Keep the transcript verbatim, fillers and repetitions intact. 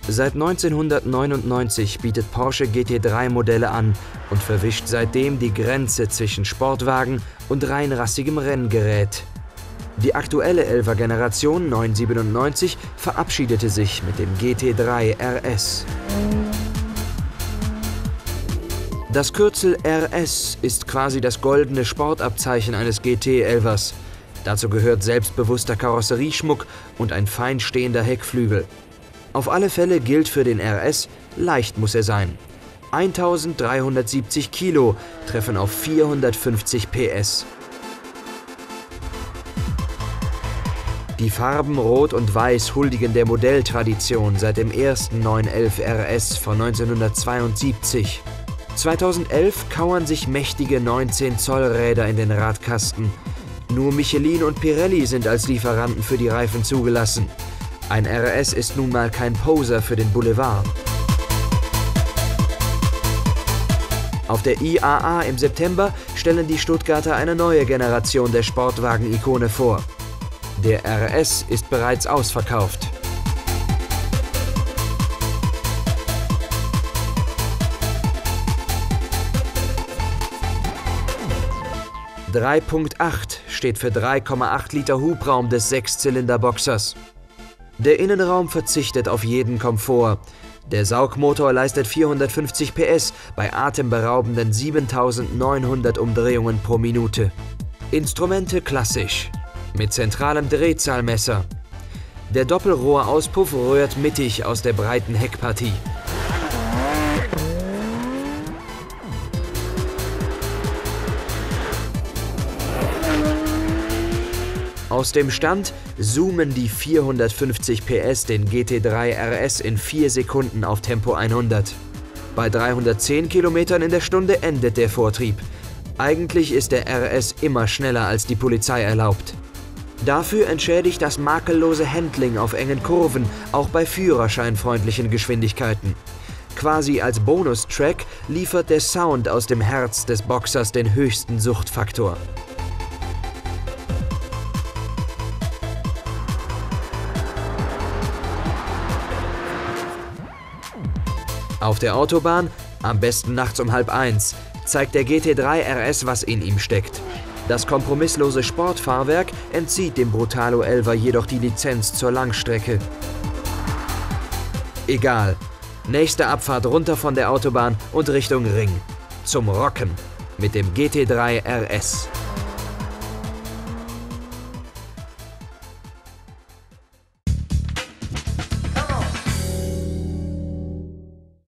Seit neunzehnhundertneunundneunzig bietet Porsche G T drei Modelle an und verwischt seitdem die Grenze zwischen Sportwagen und reinrassigem Renngerät. Die aktuelle Elfer-Generation neunhundertsiebenundneunzig verabschiedete sich mit dem G T drei R S. Das Kürzel R S ist quasi das goldene Sportabzeichen eines G T-Elfers. Dazu gehört selbstbewusster Karosserieschmuck und ein fein stehender Heckflügel. Auf alle Fälle gilt für den R S, leicht muss er sein. eintausenddreihundertsiebzig Kilo treffen auf vierhundertfünfzig P S. Die Farben Rot und Weiß huldigen der Modelltradition seit dem ersten neun elf R S von neunzehnhundertzweiundsiebzig. zweitausendelf kauern sich mächtige neunzehn Zoll Räder in den Radkasten. Nur Michelin und Pirelli sind als Lieferanten für die Reifen zugelassen. Ein R S ist nun mal kein Poser für den Boulevard. Auf der I A A im September stellen die Stuttgarter eine neue Generation der Sportwagen-Ikone vor. Der R S ist bereits ausverkauft. drei Komma acht steht für drei Komma acht Liter Hubraum des Sechszylinder-Boxers. Der Innenraum verzichtet auf jeden Komfort. Der Saugmotor leistet vierhundertfünfzig P S bei atemberaubenden siebentausendneunhundert Umdrehungen pro Minute. Instrumente klassisch, mit zentralem Drehzahlmesser. Der Doppelrohrauspuff rührt mittig aus der breiten Heckpartie. Aus dem Stand zoomen die vierhundertfünfzig P S den G T drei R S in vier Sekunden auf Tempo hundert. Bei dreihundertzehn Kilometern in der Stunde endet der Vortrieb. Eigentlich ist der R S immer schneller als die Polizei erlaubt. Dafür entschädigt das makellose Handling auf engen Kurven, auch bei führerscheinfreundlichen Geschwindigkeiten. Quasi als Bonustrack liefert der Sound aus dem Herz des Boxers den höchsten Suchtfaktor. Auf der Autobahn, am besten nachts um halb eins, zeigt der G T drei R S, was in ihm steckt. Das kompromisslose Sportfahrwerk entzieht dem Brutalo elfer jedoch die Lizenz zur Langstrecke. Egal, nächste Abfahrt runter von der Autobahn und Richtung Ring. Zum Rocken mit dem G T drei R S.